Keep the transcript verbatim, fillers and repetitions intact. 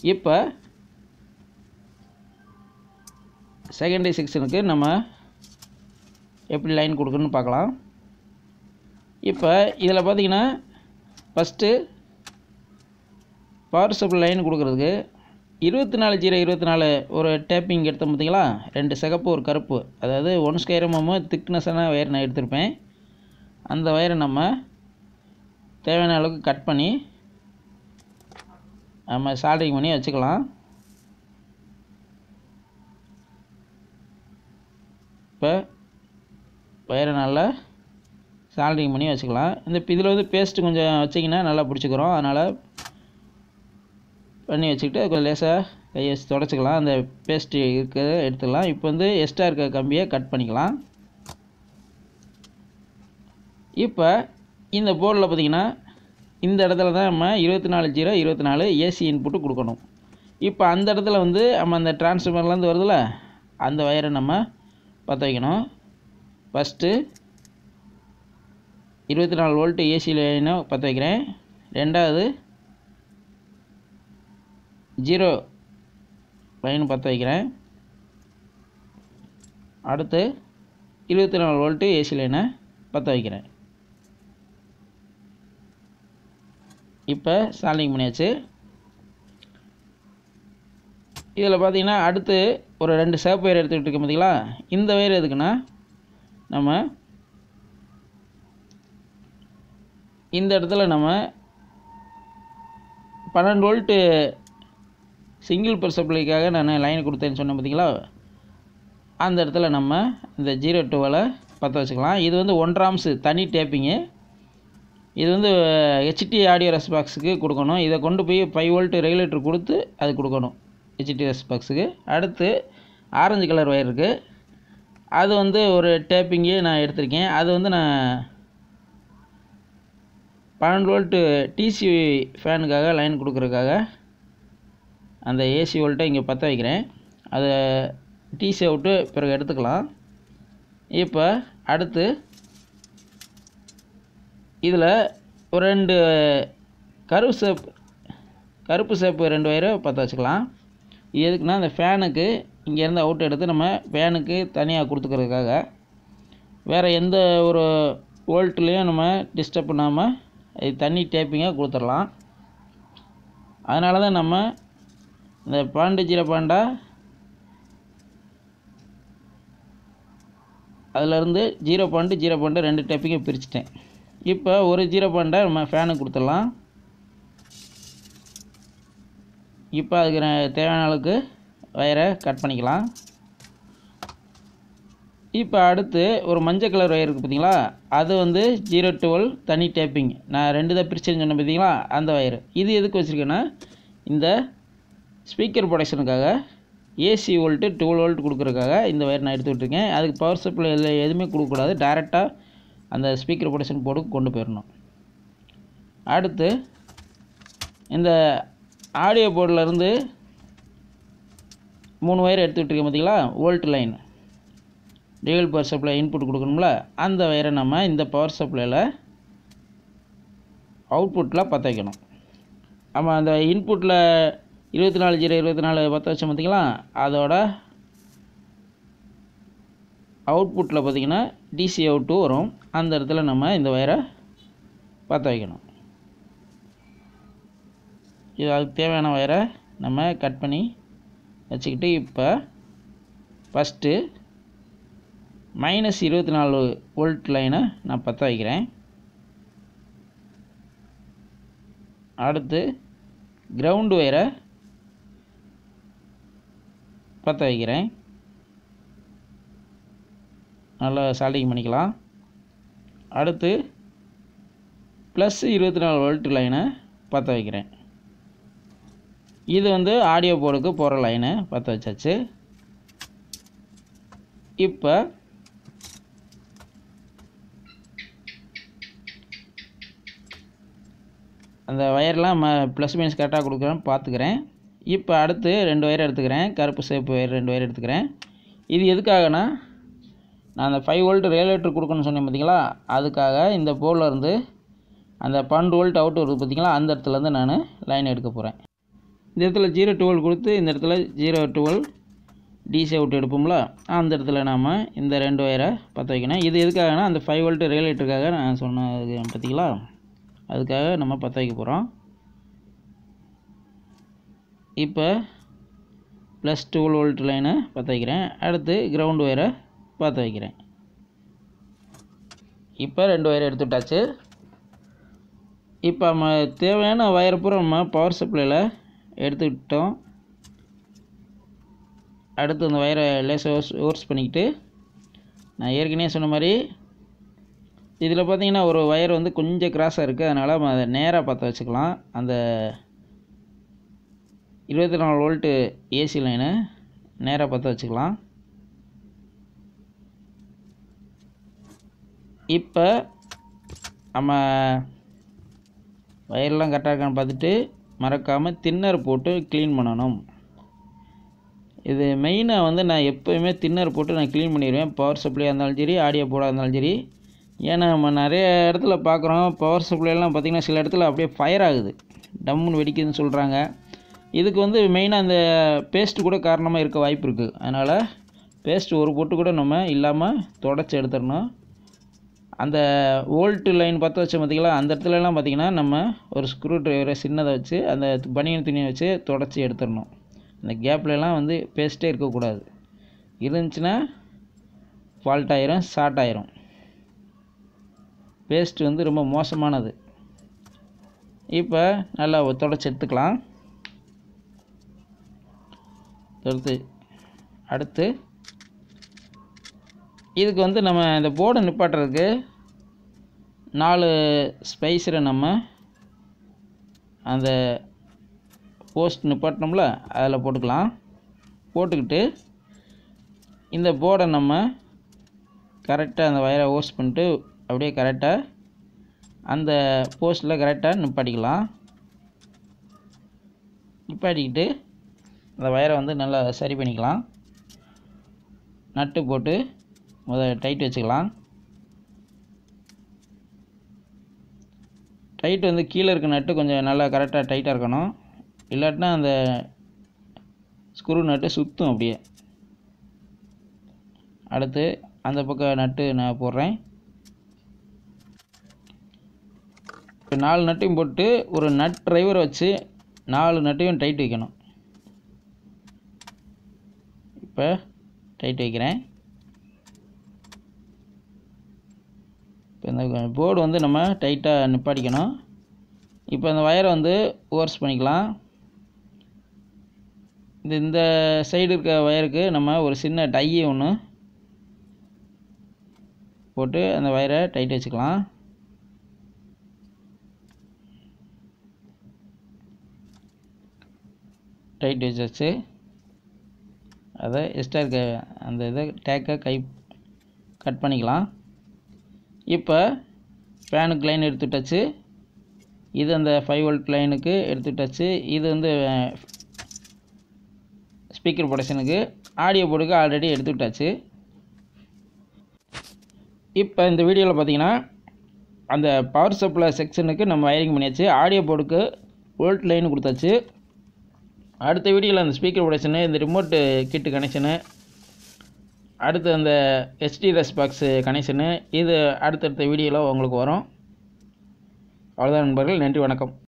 இப்போ செகண்டரி செக்ஷனுக்கு நம்ம எப்படி லைன் கொடுக்கணும்னு பார்க்கலாம். இப்போ இதில் பார்த்தீங்கன்னா ஃபஸ்ட்டு பவர் சப்ளை லைன் கொடுக்குறதுக்கு இருபத்தி நாலு ஜீரோ இருபத்தி நாலு ஒரு டேப்பிங் எடுத்தோம் பார்த்தீங்களா, ரெண்டு சிகப்பு ஒரு கருப்பு, அதாவது ஒன் ஸ்கொயர் எம்எம் திக்னஸான ஒயர் நான் எடுத்திருப்பேன். அந்த ஒயரை நம்ம தேவையான அளவுக்கு கட் பண்ணி நம்ம சால்டரிங் பண்ணி வச்சுக்கலாம். இப்போ ஒயரை நல்லா சால்டரிங் பண்ணி வச்சுக்கலாம். இந்த இதில் வந்து பேஸ்ட்டு கொஞ்சம் வச்சிங்கன்னா நல்லா பிடிச்சிக்கிறோம். அதனால் பண்ணி வச்சுக்கிட்டு கொஞ்சம் லேசாக கையை வச்சு தொடச்சிக்கலாம். அந்த பேஸ்ட்டு இருக்கிறத எடுத்துக்கலாம். இப்போ வந்து எக்ஸ்ட்ரா இருக்க கம்பியை கட் பண்ணிக்கலாம். இப்போ இந்த போர்டில் பார்த்திங்கன்னா இந்த இடத்துல தான் நம்ம இருபத்தி நாலு ஜீரோ இருபத்தி நாலு ஏசி இன்புட்டு கொடுக்கணும். இப்போ அந்த இடத்துல வந்து நம்ம அந்த டிரான்ஸ்ஃபார்மர்லேருந்து வருதுல்ல, அந்த வயரை நம்ம பற்ற வைக்கணும். ஃபஸ்ட்டு இருபத்தி நாலு வோல்ட்டு ஏசி லைனை பற்ற வைக்கிறேன். ரெண்டாவது ஜீரோ லைன் பற்ற வைக்கிறேன். அடுத்து இருபத்தி நாலு வோல்ட்டு ஏசி லைனை பற்ற வைக்கிறேன். இப்போ சால்டிங் பண்ணியாச்சு. இதில் பார்த்தீங்கன்னா அடுத்து ஒரு ரெண்டு சேப் வயர் எடுத்துக்கிட்டு இருக்கோம் பார்த்தீங்களா, இந்த வயர் எதுக்குன்னா நம்ம இந்த இடத்துல நம்ம பன்னெண்டு வோல்ட்டு சிங்கிள் பவர் சப்ளைக்காக நான் லைன் கொடுத்தேன்னு சொன்னேன் பார்த்தீங்களா, அந்த இடத்துல நம்ம இந்த ஜீரோ டுவெலை பற்ற வச்சுக்கலாம். இது வந்து ஒன்றாம்ஸு தனி டேப்பிங்கு. இது வந்து ஹெச்டி ஆடியோ ரெஸ்பாக்ஸுக்கு கொடுக்கணும். இதை கொண்டு போய் ஃபைவ் வோல்ட்டு ரெகுலேட்டர் கொடுத்து அது கொடுக்கணும் ஹெச்டி ரெஸ்பாக்ஸுக்கு. அடுத்து ஆரஞ்சு கலர் ஒயர் இருக்குது, அது வந்து ஒரு டேப்பிங்கு நான் எடுத்திருக்கேன். அது வந்து நான் பன்னெண்டு வோல்ட்டு டிசி ஃபேனுக்காக லைன் கொடுக்குறதுக்காக அந்த ஏசி வோல்ட்டை இங்கே பற்ற வைக்கிறேன். அதை டிசி அவுட்டு பிறகு எடுத்துக்கலாம். இப்போ அடுத்து இதில் ஒரு ரெண்டு கருப்பு சேப்பு கருப்பு சேப்பு ரெண்டு வயரை பற்ற வச்சுக்கலாம். இது எதுக்குன்னா அந்த ஃபேனுக்கு இங்கேருந்து அவுட் எடுத்து நம்ம ஃபேனுக்கு தனியாக கொடுத்துக்கிறதுக்காக, வேறு எந்த ஒரு வோல்ட்லேயும் நம்ம டிஸ்டர்ப் பண்ணாமல் இது தண்ணி டேப்பிங்காக கொடுத்துடலாம். அதனால தான் நம்ம இந்த பன்னெண்டு ஜீரோ பன்னெண்டா அதிலேருந்து ஜீரோ பன்னெண்டு ஜீரோ பன்னெண்டு ரெண்டு டேப்பிங்கை பிரிச்சுட்டேன். இப்போ ஒரு ஜீரோ பன்னெண்டை நம்ம ஃபேனுக்கு கொடுத்துடலாம். இப்போ அதுக்கு தேவையான அளவுக்கு வயரை கட் பண்ணிக்கலாம். இப்போ அடுத்து ஒரு மஞ்சள் கலர் ஒயர் இருக்குது பார்த்தீங்களா, அது வந்து ஜீரோ டுவெல் தனி டேப்பிங் நான் ரெண்டு தான் பிரிச்சுன்னு சொன்னேன் பார்த்தீங்களா, அந்த ஒயர். இது எதுக்கு வச்சுருக்கேன்னா இந்த ஸ்பீக்கர் ப்ரொடக்ஷனுக்காக ஏசி வோல்ட்டு டுவெல் வோல்ட் கொடுக்குறதுக்காக இந்த ஒயர் நான் எடுத்து விட்டுருக்கேன். அதுக்கு பவர் சப்ளை இல்லை எதுவுமே கொடுக்கக்கூடாது, டைரெக்டாக அந்த ஸ்பீக்கர் ப்ரொடக்ஷன் போர்டுக்கு கொண்டு போயிடணும். அடுத்து இந்த ஆடியோ போர்டிலேருந்து மூணு ஒயர் எடுத்து விட்டுருக்கேன் பார்த்தீங்களா, volt line dual power supply input கொடுக்கணும்ல, அந்த ஒயரை நம்ம இந்த பவர் சப்ளையில் அவுட்புட்டில் பற்ற வைக்கணும். ஆமாம், அந்த இன்புட்டில் இருபத்தி நாலு ஜீரோ இருபத்தி நாலு பற்ற வச்சோம் பார்த்தீங்களா, அதோட அவுட்புட்டில் பார்த்திங்கன்னா டிசி அவுட்டு வரும். அந்த இடத்துல நம்ம இந்த ஒயரை பற்ற வைக்கணும். இது அதுக்கு தேவையான ஒயரை நம்ம கட் பண்ணி வச்சுக்கிட்டு இப்போ ஃபஸ்ட்டு மைனஸ் இருபத்தி நாலு வோல்ட் லைனை நான் பற்ற வைக்கிறேன். அடுத்து கிரவுண்டு ஒயரை பற்ற வைக்கிறேன். நல்லா சால்டிங் பண்ணிக்கலாம். அடுத்து ப்ளஸ் இருபத்தி நாலு வோல்ட் லைனை பற்ற வைக்கிறேன். இது வந்து ஆடியோ போர்டுக்கு போகிற லைனை பற்ற வச்சாச்சு. இப்போ அந்த ஒயர்லாம் ம ப்ளஸ் மைனஸ் கரெக்டாக கொடுக்குறேன்னு பார்த்துக்கிறேன். இப்போ அடுத்து ரெண்டு ஒயர் எடுத்துக்கிறேன், கருப்பு சேப்பு ஒயர் ரெண்டு ஒயர் எடுத்துக்கிறேன். இது எதுக்காகனா நான் அந்த ஃபைவ் வோல்ட் ரெகுலேட்டர் கொடுக்கணும்னு சொன்னேன் பார்த்தீங்களா, அதுக்காக இந்த போர்டில் இருந்து அந்த பன்னெண்டு வோல்ட் அவுட் வருது பார்த்தீங்களா, அந்த இடத்துலேருந்து நான் லைன் எடுக்க போகிறேன். இந்த இடத்துல ஜீரோ டுவெல் கொடுத்து இந்த இடத்துல ஜீரோ டுவெல் டிசி அவுட் எடுப்போம்ல, அந்த இடத்துல நாம் இந்த ரெண்டு ஒயரை பற்ற வைக்கணும். இது எதுக்காகனா அந்த ஃபைவ் வோல்ட் ரெகுலேட்டருக்காக நான் சொன்னது பார்த்தீங்களா, அதுக்காக நம்ம பற்ற வைக்க போகிறோம். இப்போ ப்ளஸ் டுவெல் வோல்ட் லைனை பற்ற வைக்கிறேன். அடுத்து கிரவுண்ட் ஒயரை பற்ற வைக்கிறேன். இப்போ ரெண்டு ஒயரை எடுத்துட்டாச்சு. இப்போ நம்ம தேவையான ஒயரை பூரா நம்ம பவர் சப்ளையில் எடுத்துக்கிட்டோம். அடுத்து அந்த ஒயரை லேசாக ஓர்ஸ் பண்ணிக்கிட்டு, நான் ஏற்கனவே சொன்ன மாதிரி இதில் பார்த்தீங்கன்னா ஒரு ஒயர் வந்து கொஞ்சம் கிராஸாக இருக்குது, அதனால் நம்ம அதை நேராக பற்ற வச்சுக்கலாம். அந்த இருபத்தி நாலு வோல்ட்டு ஏசி லைனை நேராக பற்ற வச்சுக்கலாம். இப்போ நம்ம வயர்லாம் கரெக்டாக இருக்கான்னு பார்த்துட்டு மறக்காமல் தின்னர் போட்டு க்ளீன் பண்ணணும். இது மெயினாக வந்து நான் எப்போயுமே தின்னர் போட்டு நான் க்ளீன் பண்ணிடுவேன், பவர் சப்ளையாக இருந்தாலும் சரி, ஆடியோ போர்டாக இருந்தாலும் சரி. ஏன்னா நம்ம நிறைய இடத்துல பார்க்குறோம், பவர் சப்ளைலாம் பார்த்திங்கன்னா சில இடத்துல அப்படியே ஃபயர் ஆகுது, டம்முன்னு வெடிக்குதுன்னு சொல்கிறாங்க. இதுக்கு வந்து மெயினாக அந்த பேஸ்ட்டு கூட காரணமாக இருக்க வாய்ப்பு இருக்குது. அதனால் பேஸ்ட்டு ஒரு பொட்டு கூட நம்ம இல்லாமல் தொடச்சி எடுத்துடணும். அந்த வோல்ட்டு லைன் பற்ற வச்சோம் பார்த்திங்களா, அந்த இடத்துலலாம் பார்த்திங்கன்னா நம்ம ஒரு ஸ்க்ரூ ட்ரைவரை சின்னதை வச்சு அந்த பனியன் துணியை வச்சு தொடச்சி எடுத்துடணும். அந்த கேப்லலாம் வந்து பேஸ்ட்டே இருக்கக்கூடாது. இருந்துச்சுன்னா ஃபால்ட் ஆயிரும், ஷார்ட் ஆயிரும். பேஸ்ட் வந்து ரொம்ப மோசமானது. இப்போ நல்லா தொடச்சி எடுத்துக்கலாம். அடுத்து அடுத்து இதுக்கு வந்து நம்ம இந்த போர்டை நிப்பாட்டுறதுக்கு நாலு ஸ்பைஸரை நம்ம அந்த போஸ்ட் நிப்பாட்டினோம்ல அதில் போட்டுக்கலாம். போட்டுக்கிட்டு இந்த போர்டை நம்ம கரெக்டாக அந்த வயரை ஓஸ் பண்ணிட்டு அப்படியே கரெக்டாக அந்த போஸ்ட்டில் கரெக்டாக நிப்பாட்டிக்கலாம். நிப்பாட்டிக்கிட்டு அந்த வயரை வந்து நல்லா சரி பண்ணிக்கலாம். நட்டு போட்டு முதல்ல டைட் வச்சுக்கலாம். டைட் வந்து கீழே இருக்க நட்டு கொஞ்சம் நல்லா கரெக்டாக டைட்டாக இருக்கணும், இல்லாட்டினா அந்த ஸ்க்ரூ நட்டு சுற்றும் அப்படியே. அடுத்து அந்த பக்கம் நட்டு நான் போடுறேன். இப்போ நாலு நட்டையும் போட்டு ஒரு நட் டிரைவரை வச்சு நாலு நட்டையும் டைட் வைக்கணும். இப்போ டைட் வைக்கிறேன். இப்போ இந்த போர்டு வந்து நம்ம டைட்டாக நிப்பாட்டிக்கணும். இப்போ இந்த வயரை வந்து ஓர்ஸ் பண்ணிக்கலாம். இந்த இந்த சைடு இருக்க வயருக்கு நம்ம ஒரு சின்ன டையை ஒன்று போட்டு அந்த வயரை டைட் வச்சுக்கலாம். டைட் வச்சாச்சு. அதை எக்ஸ்ட்ரா இருக்க அந்த இதை டேக்கை கை கட் பண்ணிக்கலாம். இப்போ ஃபேனுக்கு லைன் எடுத்துட்டாச்சு. இது அந்த ஃபைவ் வோல்ட் லைனுக்கு எடுத்துட்டாச்சு. இது வந்து ஸ்பீக்கர் ப்ரொடக்ஷனுக்கு, ஆடியோ போர்டுக்கு ஆல்ரெடி எடுத்துக்கிட்டாச்சு. இப்போ இந்த வீடியோவில் பார்த்தீங்கன்னா அந்த பவர் சப்ளை செக்ஷனுக்கு நம்ம வயரிங் பண்ணியாச்சு. ஆடியோ போர்டுக்கு வோல்ட் லைன் கொடுத்தாச்சு. அடுத்த வீடியோவில் அந்த ஸ்பீக்கர் ப்ரொடக்ஷனு, இந்த ரிமோட்டு கிட்டு கனெக்ஷனு, அடுத்து அந்த ஹெச்டி ரெஸ் பாக்ஸு கனெக்ஷனு, இது அடுத்தடுத்த வீடியோவில் உங்களுக்கு வரும். அவ்வளோதான் நண்பர்கள், நன்றி, வணக்கம்.